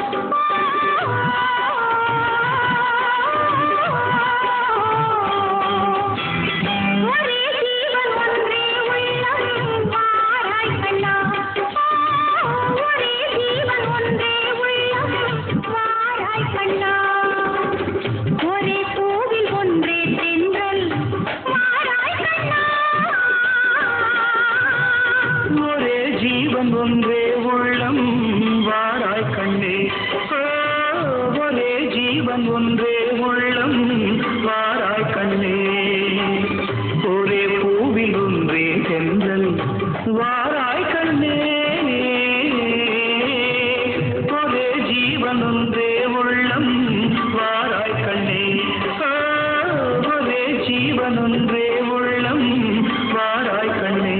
ஜீவன் ஒன்றே உள்ளம் வாராய் கண்ணே ஒரே ஜீவன் ஒன்றே உள்ளம் வாராய் கண்ணே ஒரே பூவில் ஒன்றே தென்றல் வாராய் கண்ணே ஒரே ஜீவன் ஒன்றே உள்ளம் வாராய் கண்ணே ஒரே ஜீவன் ஒன்றே உள்ளம் வாராய் கண்ணே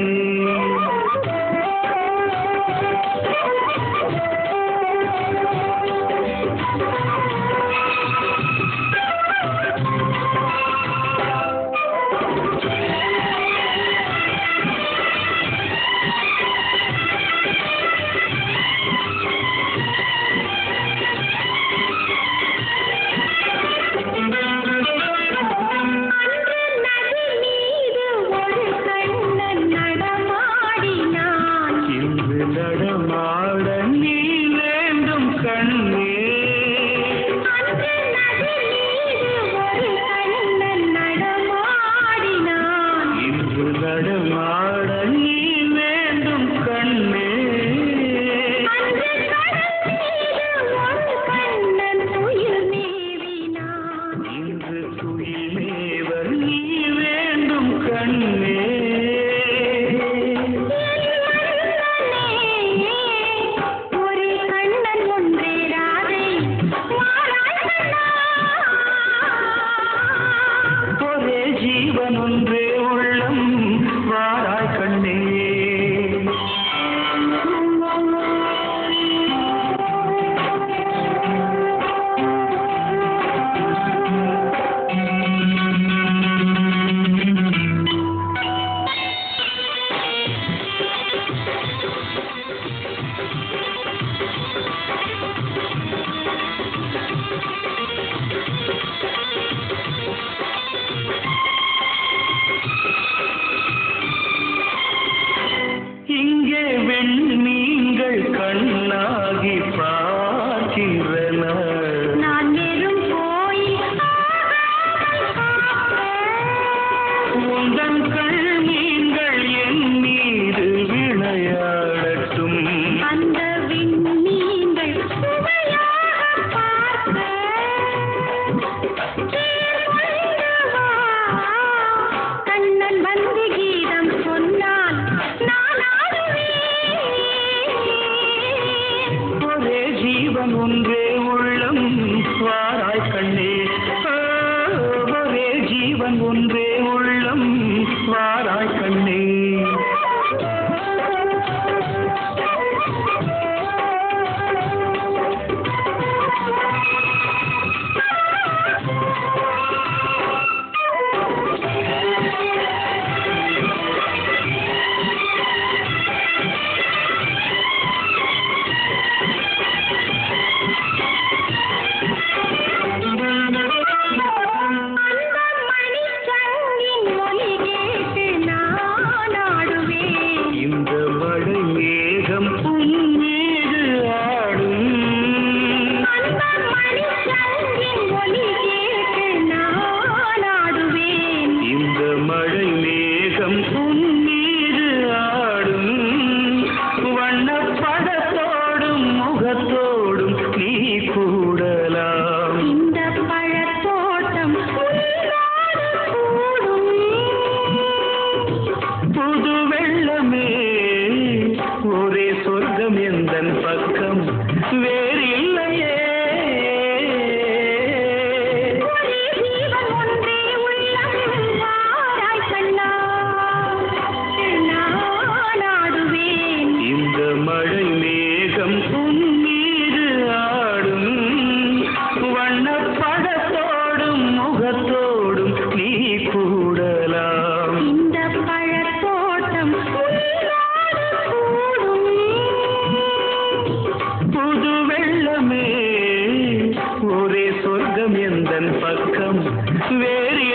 ஜீவன் ஒன்றே உள்ளம் வாராய் கண்ணே நீங்கள் கண்ணாகி பார்க்கின்றன நான் வெறும் போய் உந்தன் கண் நீங்கள் என் மீது விளையாடட்டும் அந்த விண்மீன்கள் சுவையாக பார்க்க கண்ணன் வந்து கீதம் சொன்னால் நான் ஜீவன் ஒன்றே உள்ளம் வாராய் கண்ணே ஒரே ஜீவன் ஒன்றே உள்ளம் வாராய் கண்ணே ஒரே சொர்க்கம் எந்தன் பக்கம் வேறு இல்லையே ஒரே ஜீவன் ஒன்றே உள்ளம் வாராய் கண்ணா நான் ஆடுவேன் இந்த மழை மேகம் உன் மீது ஆடும் வண்ணப்படத்தோடும் முகத்தோடும் நீ கூடலாம் இந்த பழத்தோட்டம் புது வெள்ள சொந்தமே ஒரே சொர்க்கம் எந்தன் பக்கம் வேறு